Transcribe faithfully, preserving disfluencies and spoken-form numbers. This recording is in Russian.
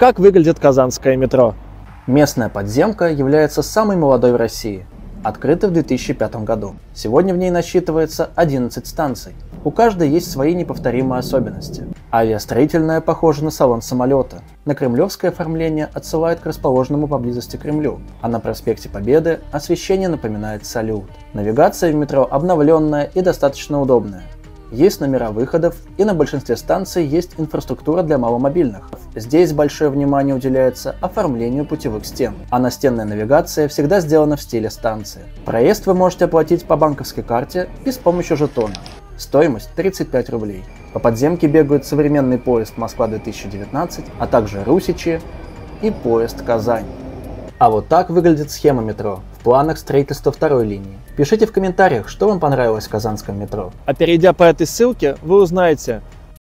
Как выглядит казанское метро? Местная подземка является самой молодой в России, открыта в две тысячи пятом году. Сегодня в ней насчитывается одиннадцать станций. У каждой есть свои неповторимые особенности. Авиастроительная похожа на салон самолета. На кремлевское оформление отсылает к расположенному поблизости Кремлю, а на проспекте Победы освещение напоминает салют. Навигация в метро обновленная и достаточно удобная. Есть номера выходов, и на большинстве станций есть инфраструктура для маломобильных. Здесь большое внимание уделяется оформлению путевых стен, а настенная навигация всегда сделана в стиле станции. Проезд вы можете оплатить по банковской карте и с помощью жетона. Стоимость тридцать пять рублей. По подземке бегают современный поезд Москва две тысячи девятнадцать, а также Русичи и поезд Казань. А вот так выглядит схема метро в планах строительства второй линии. Пишите в комментариях, что вам понравилось в казанском метро. А перейдя по этой ссылке, вы узнаете,